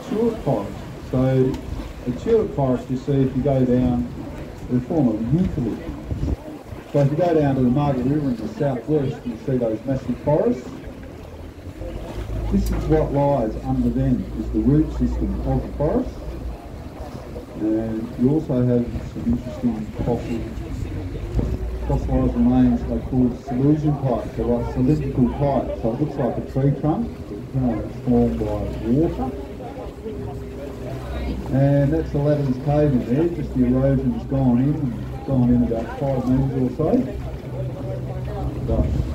tulip forest. So a tulip forest, you see, if you go down, the form of eucalypt. So if you go down to the Margaret River in the southwest, you see those massive forests. This is what lies under them, is the root system of the forest. And you also have some interesting fossilised remains they call Silesian pipes. They're like cylindrical pipes, so it looks like a tree trunk, it's formed by water. And that's the Latham's Cave in there, just the erosion's gone in about 5 metres or so. But